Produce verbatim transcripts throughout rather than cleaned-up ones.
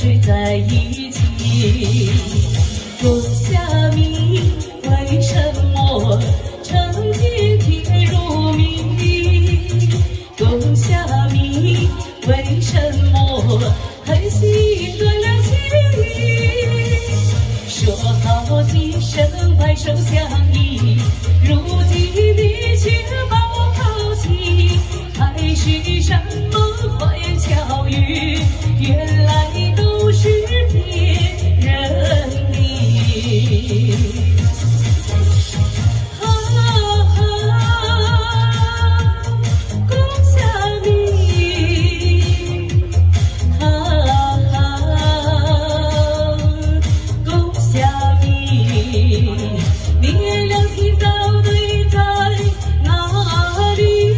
水在一起。冬夏米，为什么成今铁如谜？冬夏米，为什么狠心断了情谊？说好今生白首相依，如今你却把我抛弃。海誓山盟花言巧语，原来都是别人的。啊啊，共下米，啊啊，共下米，你俩提早对在哪里？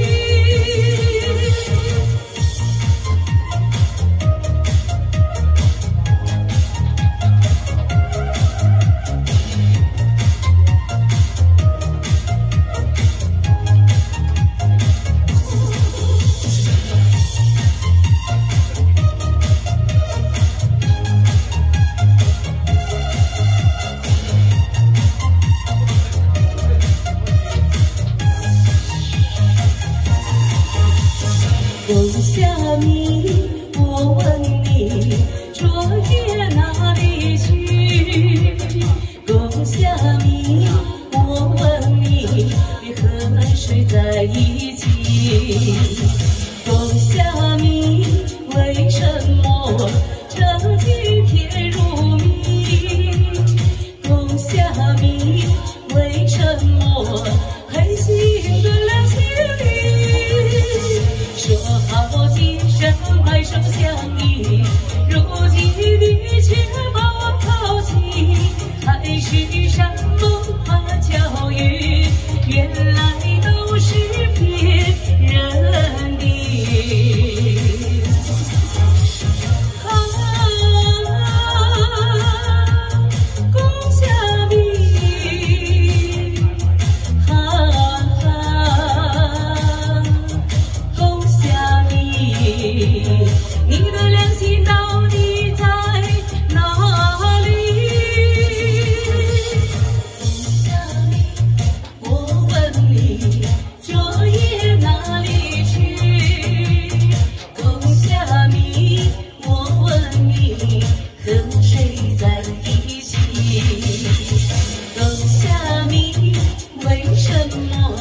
冬夏米，我问你，昨夜哪里去？冬夏米，我问你，你和谁在一起？冬夏米，为什么成今铁如谜？冬夏米，为什么狠心断了情谊？说好今生白首相依，如今你却把我抛弃。海誓山盟花巧语，原来都是骗人的。啊，共下米，啊啊，共下米，你的良心到底在哪里？共下米，我问你，昨夜哪里去？共下米，我问你，和谁在一起？共下米，为什么